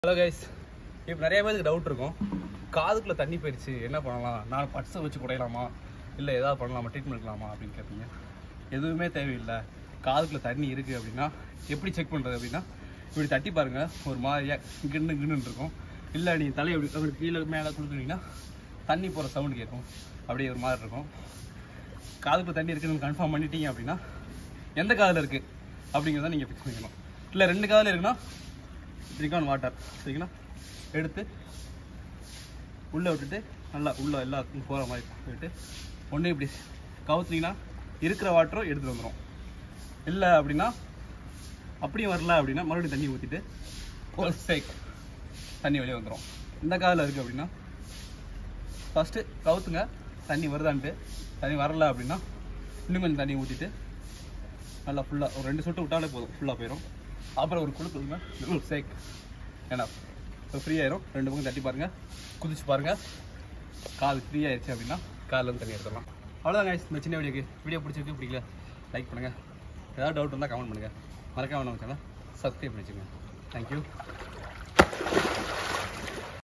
Hello guys, இப்போ நிறைய பேருக்கு டவுட் இருக்கும். காதுக்குள்ளே தண்ணி போயிடுச்சு, என்ன பண்ணலாம்? நான் பட்ஸை வச்சு குடையலாமா, இல்லை ஏதாவது பண்ணலாமா, ட்ரீட்மெண்ட் எடுக்கலாமா அப்படின்னு கேட்பீங்க. எதுவுமே தேவையில்லை. காதுக்குள்ளே தண்ணி இருக்குது அப்படின்னா எப்படி செக் பண்ணுறது அப்படின்னா, இப்படி தட்டி பாருங்கள், ஒரு மாதிரியாக கின்னு இருக்கும். இல்லை நீங்கள் தலையை அப்படி கீழே மேலே கொடுத்துட்டீங்கன்னா தண்ணி போகிற சவுண்டு கேட்கும். அப்படியே ஒரு மாதிரி இருக்கும். காதுக்குள்ளே தண்ணி இருக்குதுன்னு கன்ஃபார்ம் பண்ணிட்டீங்க அப்படின்னா எந்த காதில் இருக்குது அப்படிங்கிறத நீங்கள் ஃபிக்ஸ் பண்ணிக்கணும். இல்லை 2 காதில் இருக்குன்னா சிலிக்கான் வாட்டர் சரிங்களா எடுத்து உள்ளே விட்டுட்டு நல்லா உள்ளே எல்லாத்துக்கும் போகிற மாதிரி போயிட்டு ஒன்று இப்படி கவுத்துனீங்கன்னா இருக்கிற வாட்டரும் எடுத்துகிட்டு வந்துடும். இல்லை அப்படின்னா அப்படியும் வரல அப்படின்னா மறுபடியும் தண்ணி ஊற்றிட்டு ஒரு ஸ்டேக் தண்ணி வெளியே வந்துடும். இந்த காதில் இருக்குது அப்படின்னா ஃபஸ்ட்டு கவுத்துங்க, தண்ணி வருதான்ட்டு. தண்ணி வரல அப்படின்னா இன்னும் கொஞ்சம் தண்ணி ஊற்றிட்டு நல்லா ஃபுல்லாக ஒரு 2 சொட்டு விட்டாலே போதும், ஃபுல்லாக போயிடும். அப்புறம் ஒரு குழுக்குங்க ஒரு சேக் ஏன்னா இப்போ ஃப்ரீ ஆயிரும். 2 பக்கம் தட்டி பாருங்கள், குதிச்சு பாருங்கள். காது ஃப்ரீ ஆயிடுச்சு அப்படின்னா காதில் தண்ணி எடுத்துடலாம். அவ்வளோதான் கைஸ், இந்த சின்ன வீடியோ பிடிச்சிருக்கு, பிடிக்கல லைக் பண்ணுங்கள். ஏதாவது டவுட் இருந்தால் கமெண்ட் பண்ணுங்கள். மறக்காம நம்ம சேனலை சப்ஸ்கிரைப் பண்ணி வச்சுக்கோங்க. தேங்க்யூ.